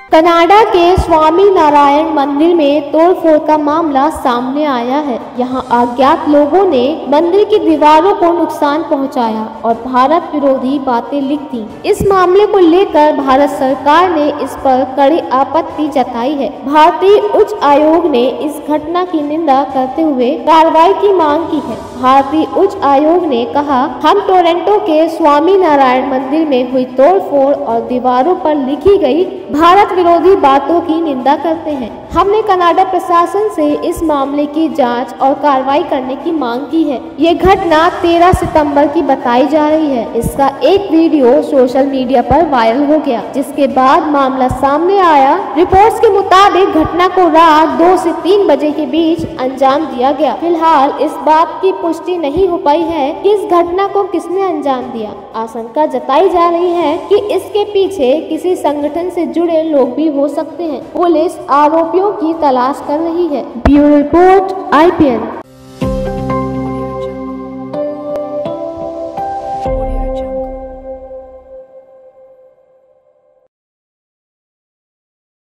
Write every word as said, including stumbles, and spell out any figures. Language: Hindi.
कनाडा के स्वामी नारायण मंदिर में तोड़फोड़ का मामला सामने आया है। यहां अज्ञात लोगों ने मंदिर की दीवारों को नुकसान पहुंचाया और भारत विरोधी बातें लिख दी। इस मामले को लेकर भारत सरकार ने इस पर कड़ी आपत्ति जताई है। भारतीय उच्च आयोग ने इस घटना की निंदा करते हुए कार्रवाई की मांग की है। भारतीय उच्च आयोग ने कहा, हम टोरंटो के स्वामी नारायण मंदिर में हुई तोड़फोड़ और दीवारों पर लिखी गई भारत विरोधी बातों की निंदा करते हैं। हमने कनाडा प्रशासन से इस मामले की जांच और कार्रवाई करने की मांग की है। ये घटना तेरह सितंबर की बताई जा रही है। इसका एक वीडियो सोशल मीडिया पर वायरल हो गया, जिसके बाद मामला सामने आया। रिपोर्ट्स के मुताबिक घटना को रात दो से तीन बजे के बीच अंजाम दिया गया। फिलहाल इस बात की पुष्टि नहीं हो पाई है कि इस घटना को किसने अंजाम दिया। आशंका जताई जा रही है कि इसके पीछे किसी संगठन से जुड़े लोग भी हो सकते हैं। पुलिस आरोपियों की तलाश कर रही है। Bureau report I P N.